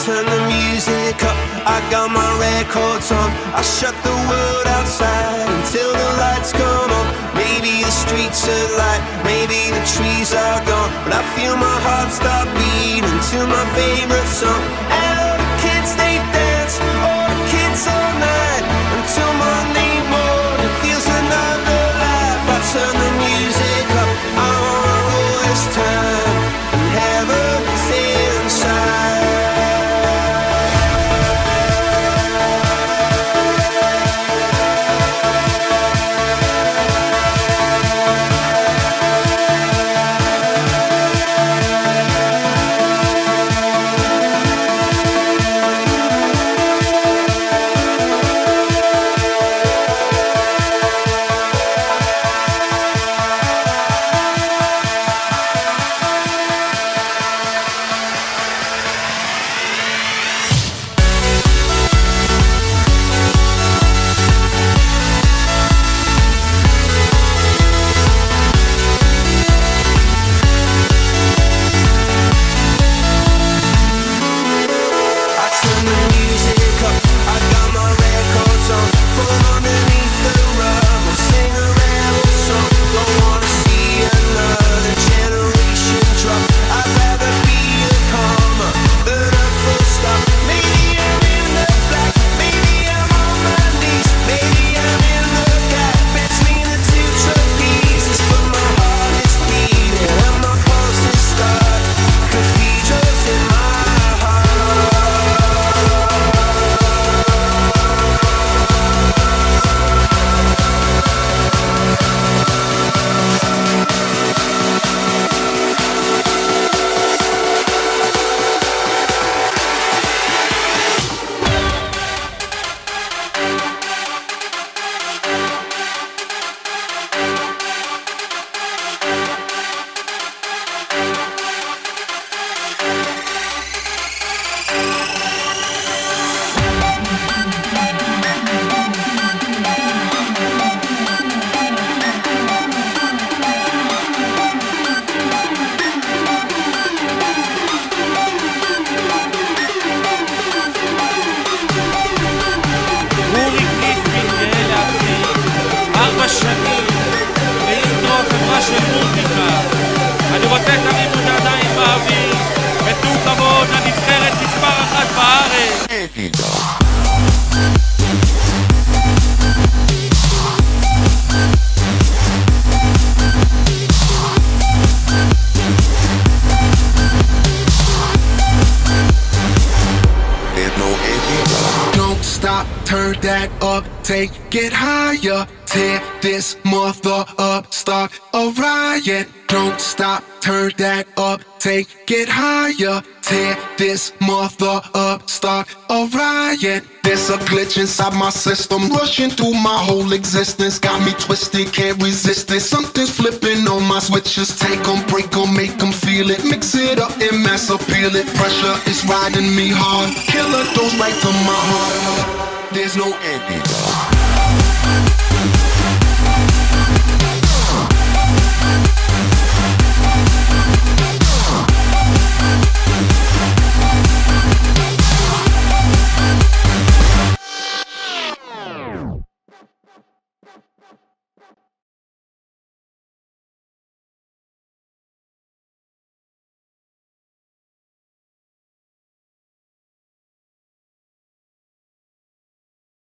turn the music up, I got my records on. I shut the world outside until the lights come on. Maybe the streets are light, maybe the trees are gone, but I feel my heart start beating to my favorite song. And all the kids they dance, all the kids all night, until Monday morning feels another life. I turn the music up, I wanna roll this time, and heaven is inside. שנים, באינטרו החברה למוסיקה. אני רוצה תרימו את הידיים באוויר ותנו כבוד לנבחרת מספר 1 בארץ. Stop, turn that up, take it higher. Tear this mother up, start a riot. Don't stop, turn that up, take it higher. Tear this mother up, start a riot. There's a glitch inside my system, rushing through my whole existence. Got me twisted, can't resist it. Something's flipping on my switches. Take them, break them, make them feel it. Mix it up and mass appeal it. Pressure is riding me hard. Killer goes right to my heart. There's no ending.